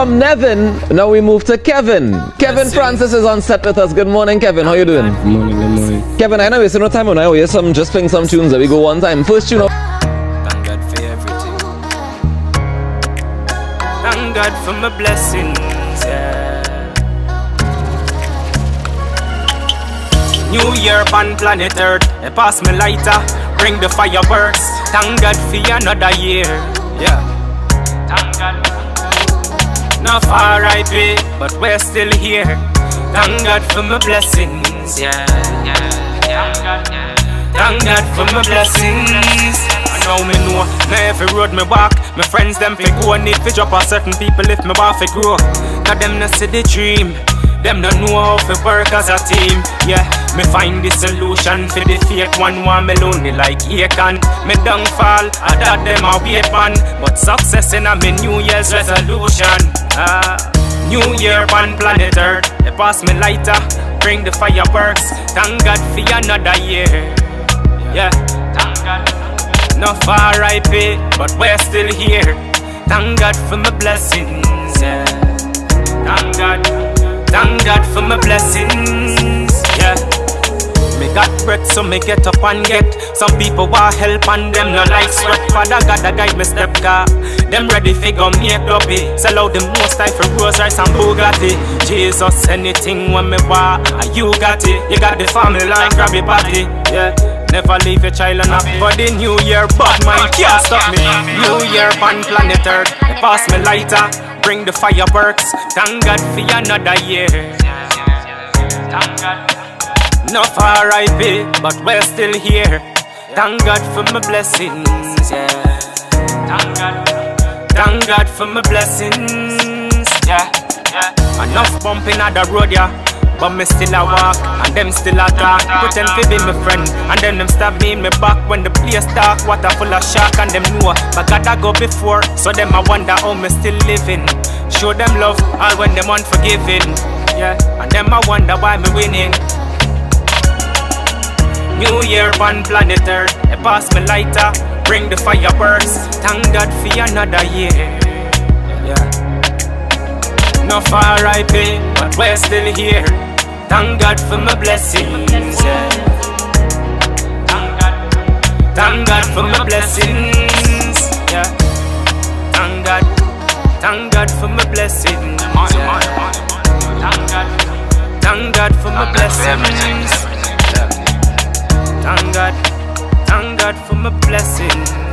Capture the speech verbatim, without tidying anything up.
from Nevin, now we move to Kevin. Kevin Francis is on set with us. Good morning, Kevin. How you doing? Good morning, good morning. Kevin, I know wasting no time on now. Here's some, just playing some tunes that we go one time. First tune. Thank God for everything. Thank God for my blessings, yeah. New Year on planet Earth, I pass me lighter, bring the fireworks. Thank God for another year, yeah. Thank God. Not far right way, but we're still here. Thank God for my blessings, yeah, yeah, yeah. Thank God, yeah. Thank God for my blessings. I know me know, now every road me walk, my friends them fi go, need fi drop off certain people if me want fi grow. Cause them not see the dream, them don't know how to work as a team. Yeah, me find the solution for the fake one. Want me lonely like Acon. Me don't fall, I thought them a wait man, but success in a me New Year's resolution. Ah, New Year on planet Earth, I pass me lighter, bring the fireworks. Thank God for another year. Yeah, thank God. Not far I pay, but we're still here. Thank God for my blessings. Yeah, thank God. Thank God for my blessings, yeah. Me got breath so me get up and get. Some people want help and them no like sweat. Father God a guide me step car. Them ready figure make up it. Sell out the most time for Rose Rice and Bugatti. Jesus, anything when me want, you got it. You got the family like grab your party, yeah. Never leave your child enough for the New Year, but man can't stop me. New Year on planet Earth, I pass me lighter, bring the fireworks. Thank God for another year. Thank God. Not far I pay, but we're still here. Thank God for my blessings, yeah. Thank God. Thank God for my blessings, yeah, yeah. Enough bumping at the road, yeah, but me still a walk, and them still a talk. Pretend to be my friend, and then them stab me in my back when the place dark. Water full of shark, and them know my God I go before, so them I wonder how me still living. Show them love, all when them unforgiving, yeah, and them I wonder why me winning. New Year on planet Earth, I pass me lighter, bring the fireworks. Thank God for another year, yeah. Not far I pay, but we're still here. Thank God for my blessings, yeah. Thank God, thank God for my blessings, yeah. Thank God, thank God for my blessings, yeah. Thank God, thank God for my blessings. Thank God, thank God for my blessings.